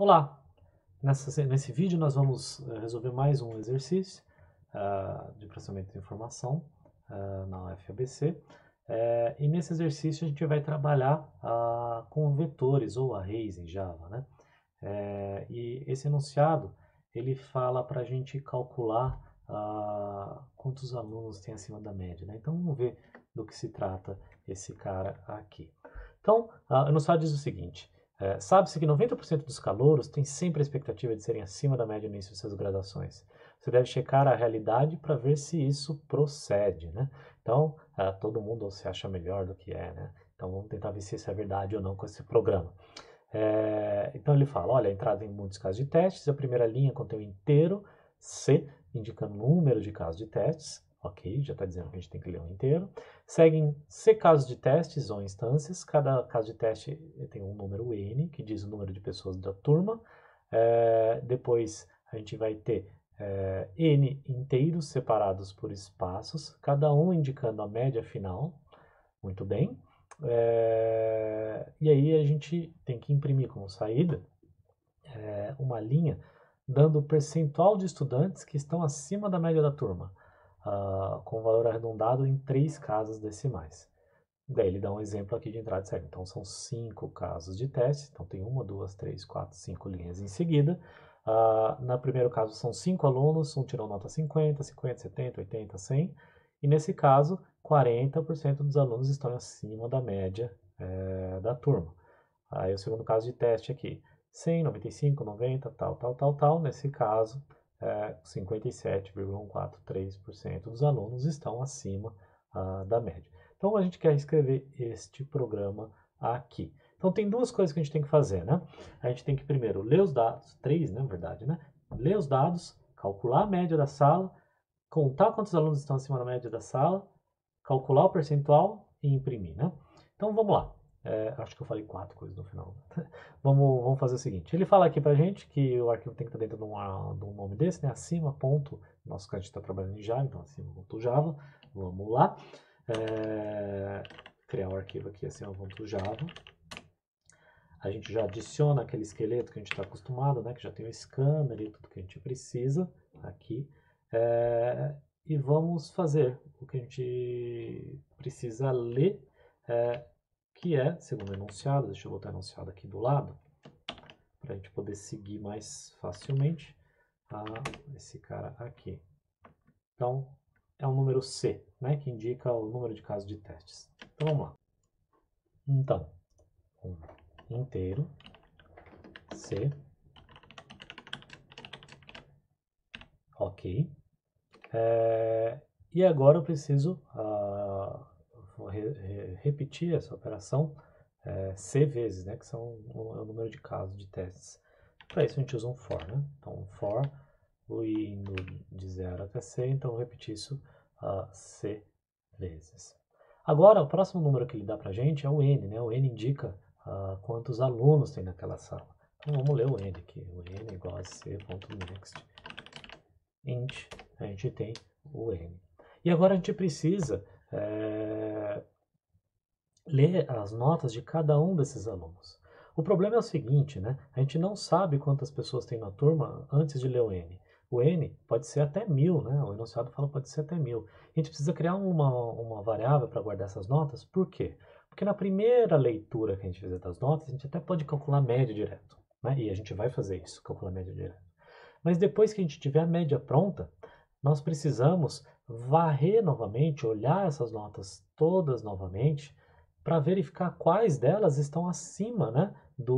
Olá! Nesse vídeo nós vamos resolver mais um exercício de processamento de informação na UFABC. E nesse exercício a gente vai trabalhar com vetores ou arrays em Java, né? E esse enunciado ele fala para a gente calcular quantos alunos tem acima da média, né? Então vamos ver do que se trata esse cara aqui. Então, o enunciado diz o seguinte: sabe-se que 90% dos calouros têm sempre a expectativa de serem acima da média no início de suas graduações. Você deve checar a realidade para ver se isso procede, né? Então, todo mundo se acha melhor do que é, né? Então, vamos tentar ver se isso é verdade ou não com esse programa. Então, ele fala, olha, a entrada em muitos casos de testes, a primeira linha contém o inteiro C, indicando o número de casos de testes. Ok, já está dizendo que a gente tem que ler o inteiro. Seguem C casos de testes ou instâncias. Cada caso de teste tem um número N, que diz o número de pessoas da turma. Depois a gente vai ter N inteiros separados por espaços, cada um indicando a média final. Muito bem. E aí a gente tem que imprimir como saída uma linha dando o percentual de estudantes que estão acima da média da turma, com valor arredondado em 3 casas decimais. Daí ele dá um exemplo aqui de entrada e saída. Então são 5 casos de teste, então tem 1, 2, 3, 4, 5 linhas em seguida. No primeiro caso são 5 alunos, um tirou nota 50, 50, 70, 80, 100. E nesse caso, 40% dos alunos estão acima da média da turma. Aí o segundo caso de teste aqui, 100, 95, 90, tal. Nesse caso, 57,143% dos alunos estão acima da média. Então a gente quer escrever este programa aqui. Então tem duas coisas que a gente tem que fazer, né? A gente tem que primeiro ler os dados, 3, na verdade, né? Ler os dados, calcular a média da sala, contar quantos alunos estão acima da média da sala, calcular o percentual e imprimir, né? Então vamos lá. Acho que eu falei 4 coisas no final. Vamos fazer o seguinte. Ele fala aqui pra gente que o arquivo tem que estar dentro de um nome desse, né? Acima, ponto. Nosso caso a gente está trabalhando em Java, então acima.java. Vamos lá. Criar um arquivo aqui, acima.java. A gente já adiciona aquele esqueleto que a gente está acostumado, né? Que já tem o scanner e tudo que a gente precisa aqui. E vamos fazer o que a gente precisa ler, que é, segundo o enunciado, deixa eu botar o enunciado aqui do lado, para a gente poder seguir mais facilmente esse cara aqui. Então, é o número C, né, que indica o número de casos de testes. Então, vamos lá. Então, um inteiro, C, ok. E agora eu preciso repetir essa operação C vezes, né, que é o número de casos de testes. Para isso a gente usa um for, né? Então, um for, indo de 0 até C, então eu vou repetir isso C vezes. Agora, o próximo número que ele dá para a gente é o N, né? O N indica quantos alunos tem naquela sala. Então, vamos ler o N aqui. O N é igual a C.next int, a gente tem o N. E agora a gente precisa ler as notas de cada um desses alunos. O problema é o seguinte, né? A gente não sabe quantas pessoas tem na turma antes de ler o N. O N pode ser até 1000, né? O enunciado fala pode ser até 1000. A gente precisa criar uma variável para guardar essas notas. Por quê? Porque na primeira leitura que a gente fizer das notas, a gente até pode calcular a média direto, né? E a gente vai fazer isso, calcular a média direto. Mas depois que a gente tiver a média pronta, nós precisamos varrer novamente, olhar essas notas todas novamente, para verificar quais delas estão acima, né,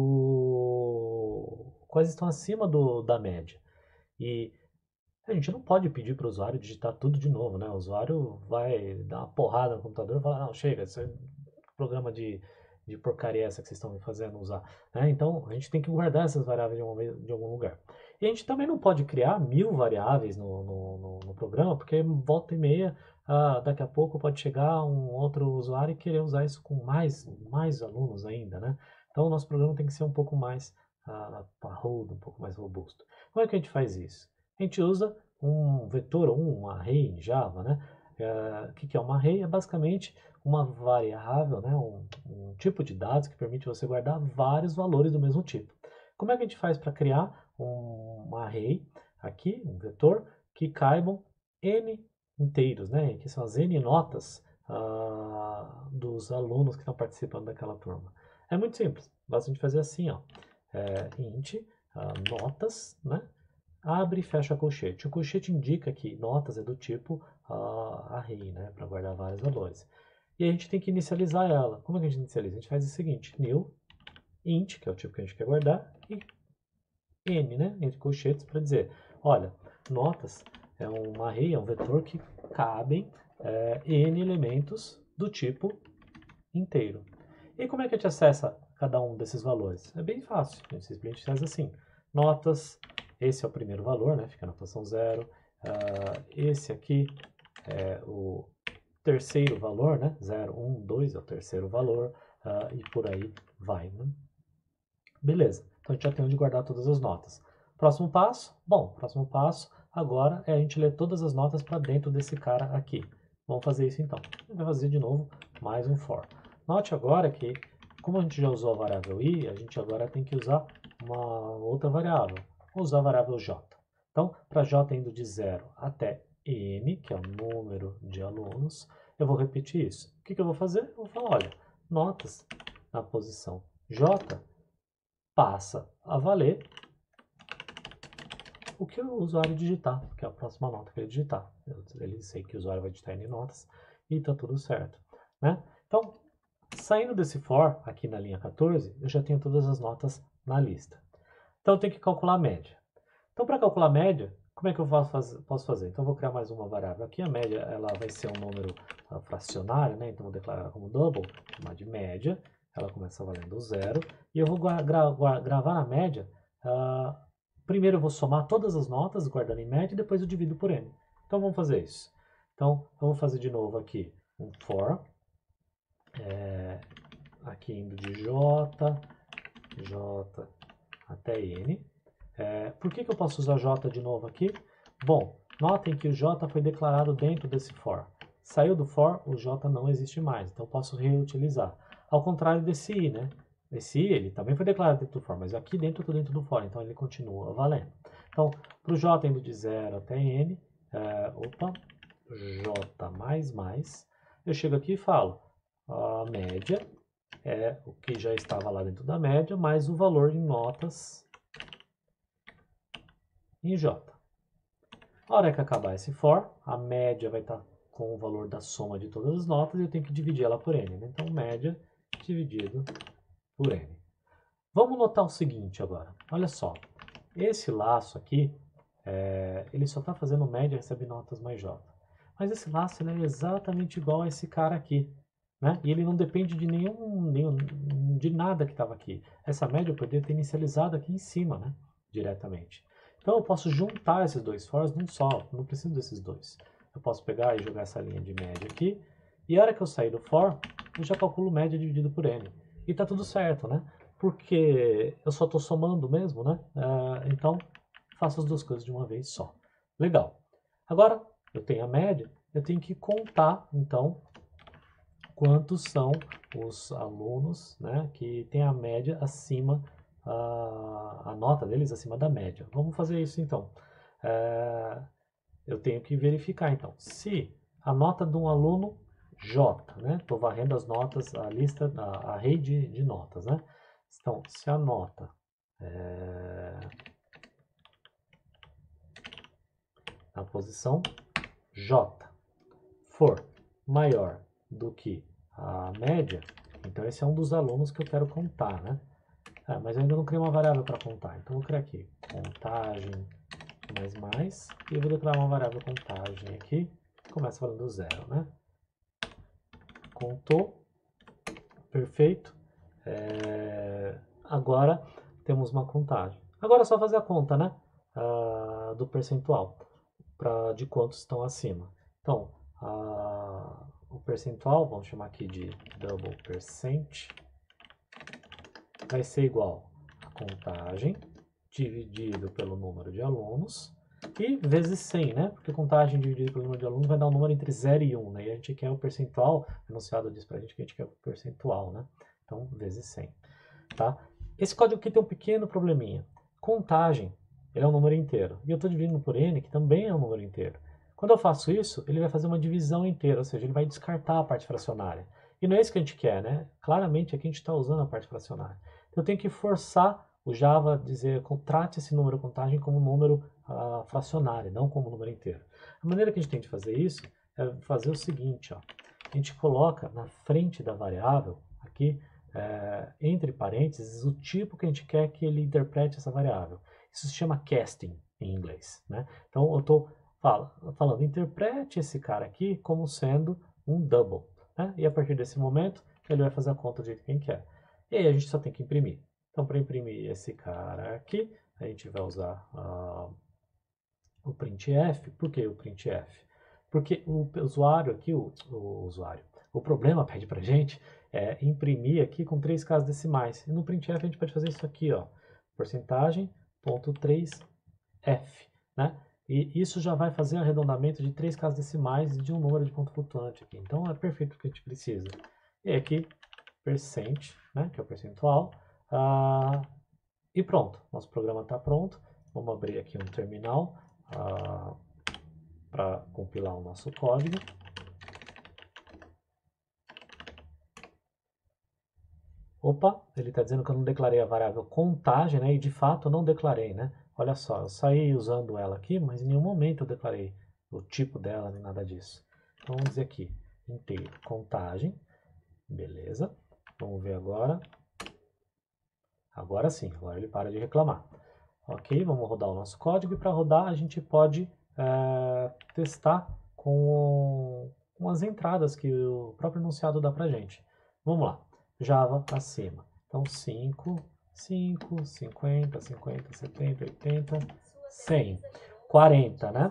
quais estão acima da média. E a gente não pode pedir para o usuário digitar tudo de novo, né? O usuário vai dar uma porrada no computador e falar, não, chega, esse programa de porcaria essa que vocês estão me fazendo usar. Né? Então, a gente tem que guardar essas variáveis de algum lugar. E a gente também não pode criar 1000 variáveis no programa, porque volta e meia, daqui a pouco pode chegar um outro usuário e querer usar isso com mais alunos ainda, né? Então, o nosso programa tem que ser um pouco mais parrudo, um pouco mais robusto. Como é que a gente faz isso? A gente usa um vetor ou um array em Java, né? O que é uma array? É basicamente uma variável, né? um tipo de dados que permite você guardar vários valores do mesmo tipo. Como é que a gente faz para criar um array aqui, um vetor, que caibam n inteiros, né? Que são as n notas dos alunos que estão participando daquela turma. É muito simples, basta a gente fazer assim, ó, int notas, né? Abre e fecha colchete. O colchete indica que notas é do tipo array, né? Para guardar vários valores. E a gente tem que inicializar ela. Como é que a gente inicializa? A gente faz o seguinte, new int, que é o tipo que a gente quer guardar, e n, né? Entre colchetes, para dizer, olha, notas é um array, é um vetor que cabem n elementos do tipo inteiro. E como é que a gente acessa cada um desses valores? É bem fácil, a gente simplesmente faz assim, notas, esse é o primeiro valor, né? Fica na posição 0, esse aqui é o terceiro valor, né? 0, 1, 2 é o terceiro valor, e por aí vai, né? Beleza, então a gente já tem onde guardar todas as notas. Próximo passo? Bom, próximo passo agora é a gente ler todas as notas para dentro desse cara aqui. Vamos fazer isso então. A gente vai fazer de novo mais um for. Note agora que, como a gente já usou a variável i, a gente agora tem que usar uma outra variável. Vou usar a variável j. Então, para j indo de 0 até n, que é o número de alunos, eu vou repetir isso. O que eu vou fazer? Eu vou falar, olha, notas na posição j passa a valer o que o usuário digitar, que é a próxima nota que ele digitar. Ele sei que o usuário vai digitar n notas e está tudo certo, né? Então, saindo desse for, aqui na linha 14, eu já tenho todas as notas na lista. Então, eu tenho que calcular a média. Então, para calcular a média, como é que eu posso fazer? Então, eu vou criar mais uma variável aqui. A média ela vai ser um número fracionário, né? Então, vou declarar ela como double, chamar de média. Ela começa valendo 0. E eu vou gravar na média. Primeiro eu vou somar todas as notas, guardando em média, e depois eu divido por n. Então, vamos fazer isso. Então, vamos fazer de novo aqui um for. Aqui indo de j até n. Por que eu posso usar j de novo aqui? Bom, notem que o j foi declarado dentro desse for. Saiu do for, o j não existe mais, então eu posso reutilizar. Ao contrário desse i, né? Esse i, ele também foi declarado dentro do for, mas aqui dentro eu estou dentro do for, então ele continua valendo. Então, para o j indo de 0 até n, j eu chego aqui e falo, a média é o que já estava lá dentro da média, mais o valor em notas em j. A hora que acabar esse for, a média vai estar com o valor da soma de todas as notas e eu tenho que dividir ela por n. Né? Então, média dividido por n. Vamos notar o seguinte agora. Olha só. Esse laço aqui, ele só está fazendo média e recebe notas mais j. Mas esse laço ele é exatamente igual a esse cara aqui. Né? E ele não depende de de nada que estava aqui. Essa média eu poderia ter inicializado aqui em cima, né? Diretamente. Então eu posso juntar esses dois fors num só, não preciso desses dois. Eu posso pegar e jogar essa linha de média aqui, e a hora que eu sair do for, eu já calculo média dividido por n. E tá tudo certo, né? Porque eu só estou somando mesmo, né? Então, faço as duas coisas de uma vez só. Legal. Agora, eu tenho a média, eu tenho que contar, então, quantos são os alunos, né, que tem a média acima, a nota deles acima da média. Vamos fazer isso então. Eu tenho que verificar então, se a nota de um aluno J, né, estou varrendo as notas, a lista, a rede de notas, né, então se a nota na posição J for maior do que a média, então esse é um dos alunos que eu quero contar, né? Mas eu ainda não criei uma variável para contar, então eu vou criar aqui contagem mais, e eu vou declarar uma variável contagem aqui, que começa falando 0, né? Contou, perfeito. Agora temos uma contagem. Agora é só fazer a conta, né? Do percentual, de quantos estão acima. Então, o percentual, vamos chamar aqui de double percent, vai ser igual a contagem dividido pelo número de alunos e vezes 100, né? Porque contagem dividida pelo número de alunos vai dar um número entre 0 e 1, né? E a gente quer o percentual, o enunciado diz pra gente que a gente quer o percentual, né? Então, vezes 100, tá? Esse código aqui tem um pequeno probleminha. Contagem, ele é um número inteiro. E eu estou dividindo por n, que também é um número inteiro. Quando eu faço isso, ele vai fazer uma divisão inteira, ou seja, ele vai descartar a parte fracionária. E não é isso que a gente quer, né? Claramente aqui a gente está usando a parte fracionária. Então eu tenho que forçar o Java a dizer, trate esse número contagem como número fracionário, não como número inteiro. A maneira que a gente tem de fazer isso é fazer o seguinte, ó. A gente coloca na frente da variável, aqui, entre parênteses, o tipo que a gente quer que ele interprete essa variável. Isso se chama casting em inglês, né? Então eu estou falando, interprete esse cara aqui como sendo um double, né? E a partir desse momento ele vai fazer a conta do jeito que a gente quer. E aí a gente só tem que imprimir. Então para imprimir esse cara aqui, a gente vai usar o printf. Por que o printf? Porque o usuário aqui, o problema pede pra gente imprimir aqui com 3 casas decimais. E no printf a gente pode fazer isso aqui, ó, porcentagem ponto 3f, né? E isso já vai fazer arredondamento de 3 casas decimais de um número de ponto flutuante aqui. Então é perfeito o que a gente precisa. E aqui, percent, né, que é o percentual. E pronto, nosso programa está pronto. Vamos abrir aqui um terminal para compilar o nosso código. Opa, ele está dizendo que eu não declarei a variável contagem, né? E de fato eu não declarei, né? Olha só, eu saí usando ela aqui, mas em nenhum momento eu declarei o tipo dela, nem nada disso. Então vamos dizer aqui, inteiro, contagem, beleza. Vamos ver agora. Agora sim, agora ele para de reclamar. Ok, vamos rodar o nosso código e para rodar a gente pode testar com as entradas que o próprio enunciado dá para gente. Vamos lá, Java acima. Então 5, 5, 50, 50, 70, 80, 100, 40, né?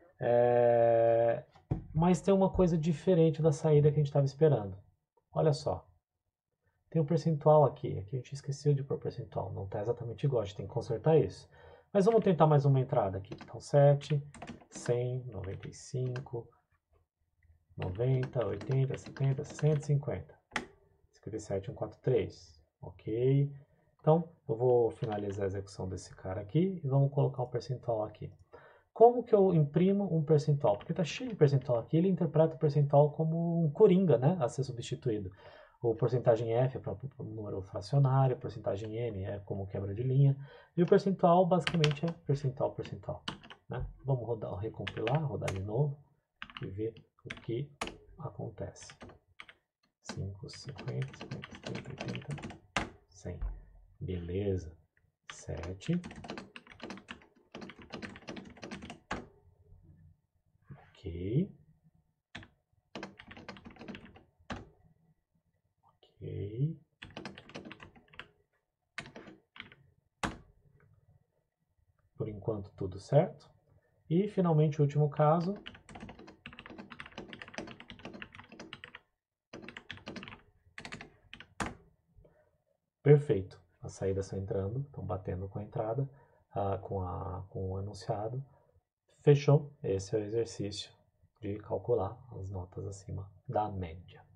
Mas tem uma coisa diferente da saída que a gente estava esperando. Olha só. Tem um percentual aqui. Aqui a gente esqueceu de pôr percentual. Não está exatamente igual. A gente tem que consertar isso. Mas vamos tentar mais uma entrada aqui. Então 7, 100, 95, 90, 80, 70, 60, 50. 57, 143. Ok. Então eu vou finalizar a execução desse cara aqui e vamos colocar um percentual aqui. Como que eu imprimo um percentual? Porque está cheio de percentual aqui, ele interpreta o percentual como um coringa, né, a ser substituído. O porcentagem F é para o número fracionário, a porcentagem N é como quebra de linha, e o percentual basicamente é percentual, percentual. Né? Vamos rodar, recompilar, rodar de novo e ver o que acontece. 5, 50, 50, 70, 80, 100. Beleza. 7. Ok. Ok. Por enquanto tudo certo. E finalmente o último caso. Perfeito. As saídas estão entrando, estão batendo com a entrada, com o enunciado. Fechou. Esse é o exercício de calcular as notas acima da média.